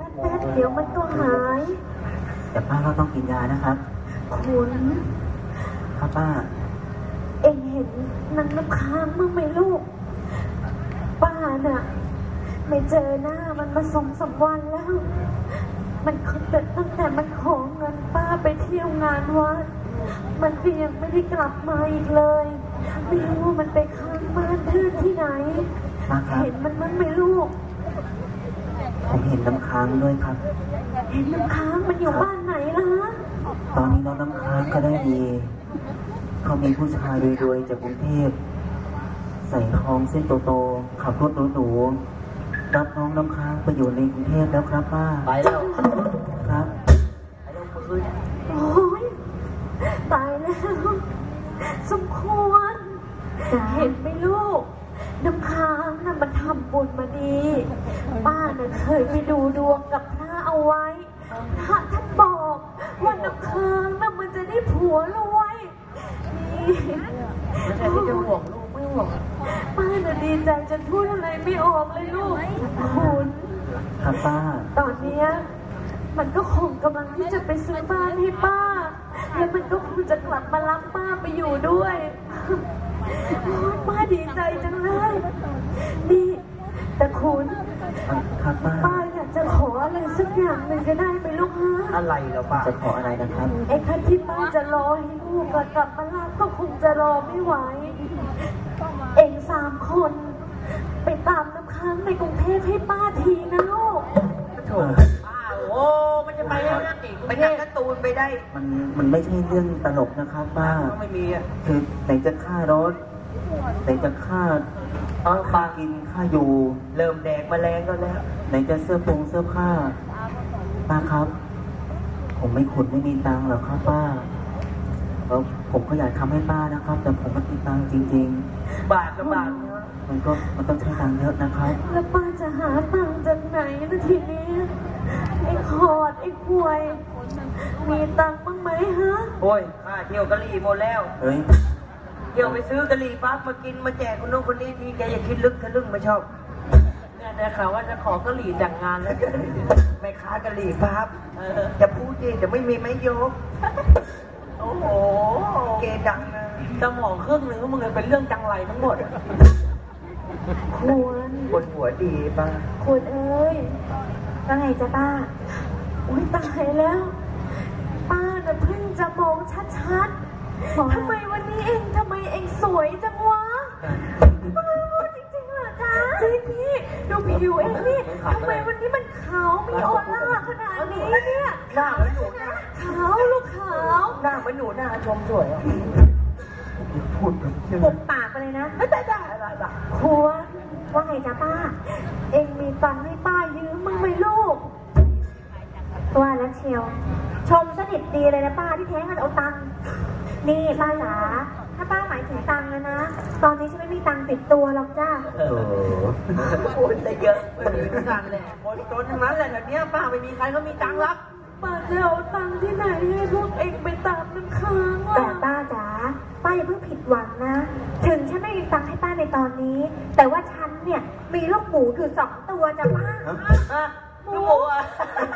แป๊บเดี๋ยวมันก็หายแต่ป้าก็ต้องกินยานะครับคุณครับป้าเอ็งเห็นนางน้ำค้างมั้งไหมลูกป้าน่ะไม่เจอหน้ามันมา2-3 วันแล้วมันตั้งแต่มันขอเงินป้าไปเที่ยวงานวัดมันก็ยังไม่ได้กลับมาอีกเลยไม่รู้ว่ามันไปค้างบ้านเพื่อนที่ไหนเห็นมันมั้งไหมลูกผมเห็นน้ำค้างด้วยครับเห็นน้ำค้างมันอยู่บ้านไหนล่ะตอนนี้น้องน้ำค้างก็ได้ดีเขามีผู้ชายรวยๆจากกรุงเทพใส่ทองเส้นโตๆขับรถหรูๆรับน้องน้ำค้างไปอยู่ในกรุงเทพแล้วครับป้าไปแล้วครับไปแล้วปืนโอ้ยตายแล้วสมควรเห็นไหมลูกน้ำค้างน่ะมันทำบุญมาดีป้าน่ะเคยไปดูดวงกับพระเอาไว้พระท่านบอกว่าน้ำค้างน่ะมันจะได้ผัวรวยนี่ไม่ใช่ที่จะห่วงลูกไม่ห่วงป้าน่ะดีใจจนพูดอะไรไม่ออกเลยลูกคุณครับป้าตอนเนี้ยมันก็คงกำลังที่จะไปซื้อบ้านให้ป้าแล้วมันก็คงจะกลับมารับป้าไปอยู่ด้วยป้าดีใจจังเลยนี่แต่คุณครับป้าอยากจะขออะไรสักอย่างหนึ่งก็ได้ไหมลูกฮะอะไรเหรอป้าจะขออะไรนะครับไอ้คันที่ป้าจะรอให้ลูกกลับมารับก็คงจะรอไม่ไหวเอง3 คนไปตามน้ำค้างในกรุงเทพให้ป้าทีนะลูกโถป้าโอ้มันจะไปได้ยังไงไปนั่งการ์ตูนไปได้มันไม่ใช่เรื่องตลกนะครับป้าไม่มีอ่ะคือไหนจะค่ารถไหนจะค่ากินค่าอยู่เริ่มแดกแมลงก็แล้วไหนจะเสื้อผ้าป้าครับผมไม่ขุดไม่มีตังค์หรอกครับป้าแล้วผมก็อยากทำให้ป้านะครับแต่ผมไม่มีตังค์จริงๆบาทกับบาทมันต้องใช้ตังค์เยอะนะครับแล้วป้าจะหาตังค์จากไหนนะทีนี้ไอ้ขอดไอ้ควยมีตังค์บ้างไหมฮะโอ้ยค่าเที่ยวกะหรี่หมดแล้วเฮ้ยเดี๋ยวไปซื้อกะหรี่ปั๊บมากินมาแจกคนโน้นคนนี้ทีแกอย่าคิดลึกทะลึ่งไม่ชอบเนี่ยได้ข่าวว่าจะขอกะหรี่แต่งงานแล้วไม่ค้ากะหรี่ปั๊บจะพูดจะไม่มีไม่ยกโอ้โหเกดังนะสมองครึ่งหนึ่งก็มึงเลยเป็นเรื่องจังไรทั้งหมดควรบนหัวดีป้าควรเอ้ยว่าไงจ๊ะป้าอุ้ยตายแล้วป้าน่ะเพิ่งจะมองชัดๆทำไมวันนี้ทำไมเองสวยจังวะจริงๆเหรอจ๊ะจริงพี่ดูผิวเองนี่ทำไมวันนี้มันขาวมีออร่าขนาดนี้เนี่ยหน้าเหมือนหนูนะขาวลูกขาวหน้าเหมือนหนูหน้าชมสวยพูดปุบปากไปเลยนะไม่ได้ควรว่าไงจ๊ะป้าเองมีตังค์ให้ป้ายืมมั้งไหมลูกว่าแล้วเชียวชมสนิทดีเลยนะป้าที่แท้มันเอาตังค์นี่ป้าจ๋าถ้าป้าหมายถึงตังค์นะตอนนี้ฉันไม่มีตังค์ติดตัวหรอกจ้าโอ้ยแต่เยอะไม่มีกันแหละคนจนทั้งนั้นแหละแบบนี้ป้าไม่มีใครเขามีตังค์รับป้าจะเอาตังค์ที่ไหนให้พวกเองไปตามน้ำค้างแต่ป้าจ๋าป้าอย่าเพิ่งผิดหวังนะถึงฉันไม่มีตังค์ให้ป้าในตอนนี้แต่ว่าฉันเนี่ยมีลูกหมูอยู่2 ตัวจ้ะป้าลูกหมูอ่ะ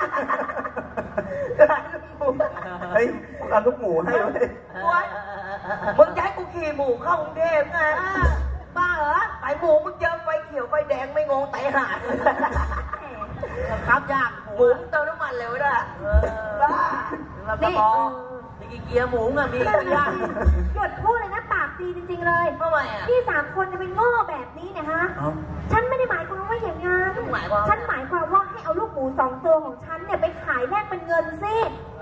เฮ้ยเอาลูกหมูให้เลยมึงย้ายกูขี่หมูเข้ากรุงเทพไงบ้าเหรอไอหมูมึงเจอไฟเขียวไฟแดงไม่งงไต่หาดครับยากหมูเติมน้ำมันเร็วด้วยบ้านี่มีเกียร์หมูอ่ะมียากหยุดพูดเลยนะปากดีจริงๆเลยทำไมอ่ะพี่3 คนจะเป็นโง่แบบนี้เนี่ยฮะฉันไม่ได้หมายความว่าอย่างงั้นฉันหมายความว่าให้เอาลูกหมู2 ตัวของฉันเนี่ยไปขายแลกเป็นเงินสิ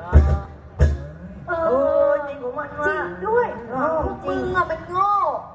จริงของมันจริงด้วยพวกมึงอะเป็นโง่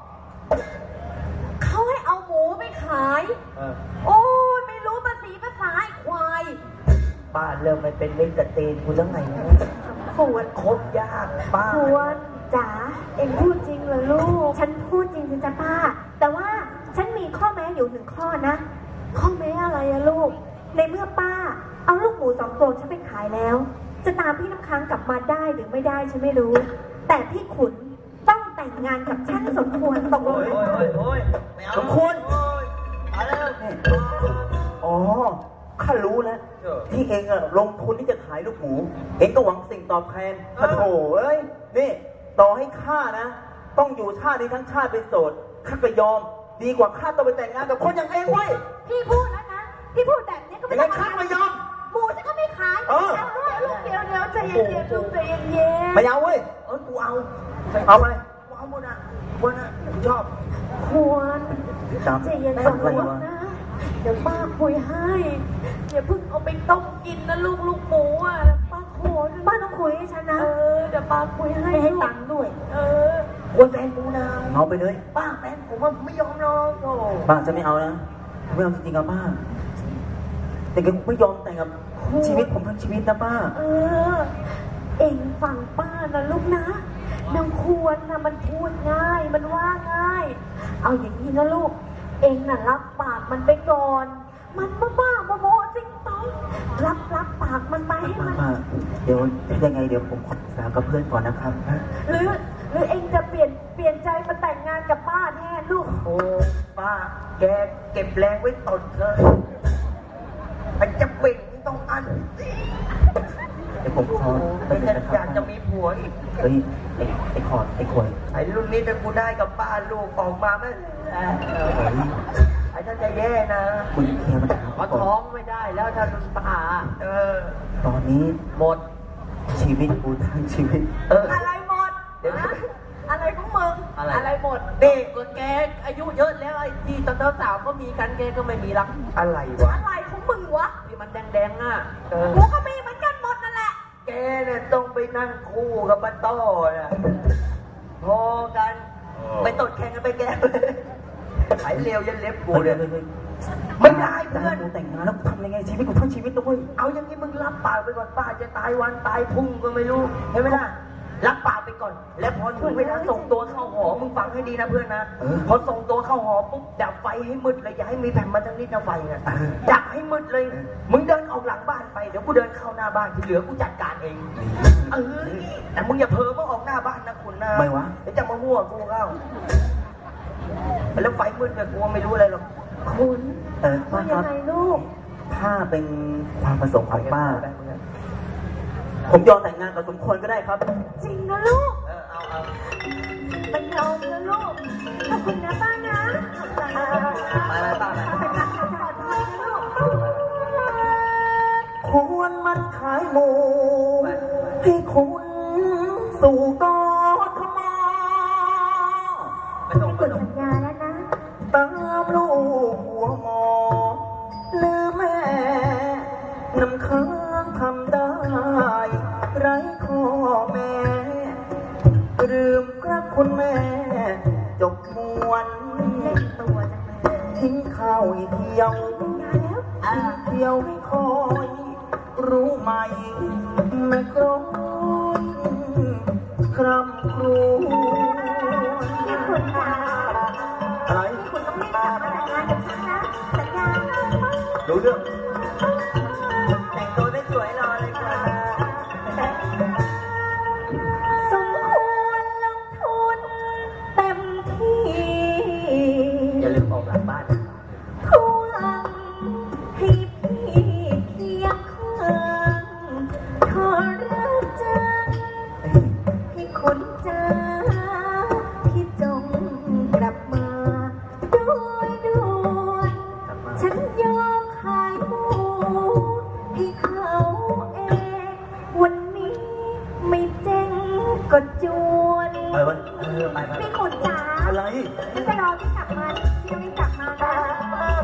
เขาให้เอาหมูไปขายโอ้ยไม่รู้ภาษีภาษาไอ้ควายป้าเริ่มไปเป็นเล่นกระเตนกูแล้วไงนะควรคบยากป้าควรจ๋าเอ็งพูดจริงเหรอลูกฉันพูดจริงจ้ะป้าแต่ว่าฉันมีข้อแม้อยู่1 ข้อนะข้อแม้อะไรอะลูกในเมื่อป้าเอาลูกหมู2 ตัวฉันไปขายแล้วจะตามพี่น้ำค้างกลับมาได้หรือไม่ได้ฉันไม่รู้แต่พี่ขุนต้องแต่งงานกับฉันสมควรตกลงสมควรอ๋อข้ารู้แล้วที่เองอะลงทุนที่จะขายลูกหมูเองก็หวังสิ่งตอบแทนโอ้โหเอ้ยนี่ต่อให้ข้านะต้องอยู่ชาตินี้ทั้งชาติเป็นโสดข้าก็ยอมดีกว่าข้าต้องไปแต่งงานกับคนอย่างเองเว้ยพี่พูดแล้วนะพี่พูดแบบนี้ก็ไม่ยังไงต้องข้าไม่ยอมหมูฉันก็ไม่ขายเออลูกเดี๋ยวใจเย็นๆลูกใจเย็นๆไม่เอาเว้ยกูเอาเอาไปกูเอาหมดอ่ะหมดอ่ะกูชอบควรจำใจเย็นก่อนอะไรลูกวะนะเดี๋ยวป้าคุยให้อย่าเพิ่งเอาไปต้มกินนะลูกหมูอ่ะป้าขอป้าต้องคุยให้ฉันนะเดี๋ยวป้าคุยให้ให้ตังค์ด้วยควรแฟนกูนะเอาไปเลยป้าแฟนผมว่าไม่ยอมหรอกโอ้ป้าจะไม่เอานะไม่เอาจริงๆกับป้าแต่แกไม่ยอมแต่งกับชีวิตผมทั้งชีวิตนะป้าเอ็งฟังป้านะลูกนะนางควรนะมันพูดง่ายมันว่าง่ายเอาอย่างนี้นะลูกเอ็งน่ะรับปากมันไปก่อนมันบ้าโมจริงต้องรับปากมันไปให้มันป้าเดี๋ยวยังไงเดี๋ยวผมขอปรึกษากับเพื่อนก่อนนะครับหรือเอ็งจะเปลี่ยนใจมาแต่งงานกับป้าแทนลูกโอ้ป้าแกเก็บแรงไว้ตดเธอไอ้จะเบ่งนี่ต้องอันเดี๋ยวผมขอไปไม่เลยใช่นะคอรัยาบกจะมีผัวอีกเฮ้ยไอ้ขอดไอ้ขวยไอ้รุ่นนี้เป็นกูได้กับป้าลูกออกมาไม่ไอ้ท่านจะแย่นะคุณเคลียร์ปัญหาเพราะก่ท้ออน งไม่ได้แล้วถ้ารุ่นป้าตอนนี้หมดชีวิตกูทั้งชีวิตอะไรหมดอะไรของมึงอะไรหมดเด็กก็แกอายุเยอะแล้วไอ้ที่ตอนสาวก็มีกันแกก็ไม่มีรักอะไรวะอะไรของมึงวะที่มันแดงๆอ่ะกูก็มีเหมือนกันหมดนั่นแหละแกเนี่ยต้องไปนั่งคู่กับป้าต้อนะพอกันไปตดแข่งกันไปแกไอ้เลวยันเล็บกูเลยไม่ได้เพื่อนกูแต่งงานแล้วกูทำยังไงชีวิตกูทั้งชีวิตนะเว้ยเอาอย่างนี้มึงรับปากไปก่อนป้าจะตายวันตายพุ่งก็ไม่รู้เห็นไหมล่ะรับปากไปก่อน แล้วพอถึงเวลาส่งตัวเข้าหอมึงฟังให้ดีนะเพื่อนนะพอส่งตัวเข้าหอปุ๊บดับไฟให้มืดเลยอย่าให้มีแผ่นมาทั้งนิดนะไฟเนี่ยดับให้มืดเลยมึงเดินออกหลังบ้านไปเดี๋ยวกูเดินเข้าหน้าบ้านที่เหลือกูจัดการเองแต่มึงอย่าเพ้อมาออกหน้าบ้านนะคุณนะไม่วะเดี๋ยวจะมามั่วกูเข้าแล้วไฟมืดแบบกูไม่รู้อะไรหรอกคุณป้าคยัรับงไงลูกถ้าเป็นความประสงค์ของป้า ผมยอมแต่งงานกับสมควรก็ได้ครับจริงนะลูกเอามันยอมนะลูกขอบคุณนะป้านะขอบใจนะมาแล้วป้าเป็นการปลอดภัยนะลูกควรมันขายหมูให้คุณสู่กทมไม่ต้องกดสัญญาแล้วนะตามลูกหัวหมอลืมแม่น้ำค้างทำได้ไร้ข้อแม่ลืมกระคุณแม่จบมวนเล่นตัวจังเลยทิ้งข้าวให้เที่ยวงานแล้วทิ้งเที่ยวให้คอย รู้ไหมแม่กรอยคร่ำครวญที่คุณจ๋าอะไรคุณต้องรีบกลับมาแต่งงานกับฉันนะสัญญารู้เรื่องแต่งตัวได้สวยรอเลยค่ะสมควรลงทุนเต็มที่อย่าลืมออกหลังบ้านทวงให้พี่เคียงข้างขอรักจังให้คุณจ๋าพี่จงกลับมาด้วยด่วนฉันยอมขายหมูให้เขาเองวันนี้ไม่เจ๊งก็จวนไปวะไปพี่ขุนจ๋าอะไรฉันจะรอพี่กลับมาพี่ต้องรีบกลับมานะ